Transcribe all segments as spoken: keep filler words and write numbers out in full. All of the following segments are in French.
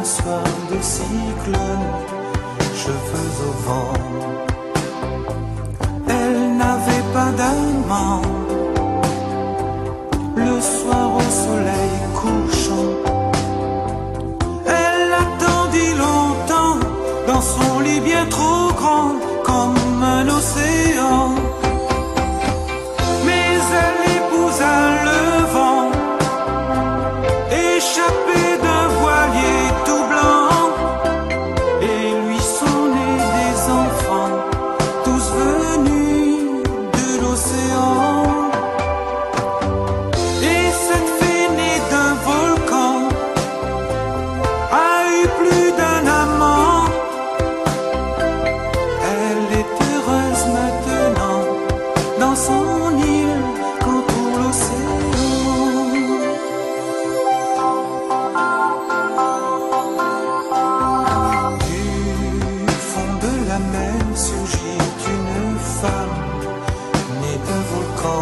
soir de cyclone, cheveux au vent. Elle n'avait pas d'amant. Le soir au soleil couchant, elle attendit longtemps dans son lit bien trop grand, comme un océan. Mais elle épousa le vent, échappé d'un voilier tout blanc, et lui sont nés des enfants, tous venus de l'océan. Et cette fille née d'un volcan a eu plus d'un amant. Elle est heureuse maintenant dans son île qu'entoure l'océan. Du fond de la mer surgit une femme née d'un volcan.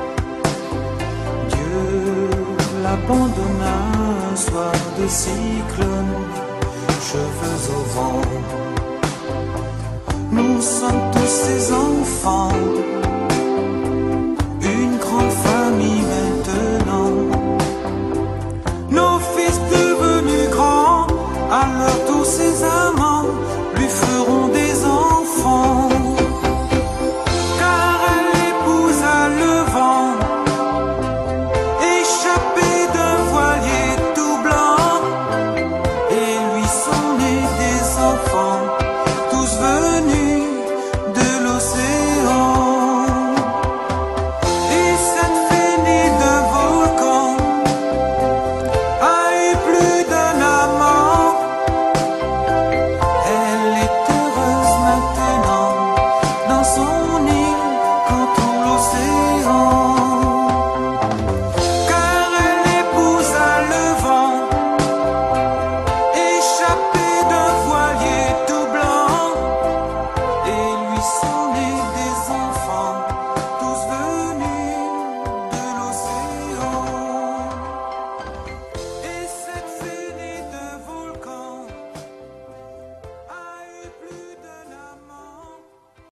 Dieu l'abandonna un soir de cyclone, cheveux au vent. Nous sommes tous ses enfants.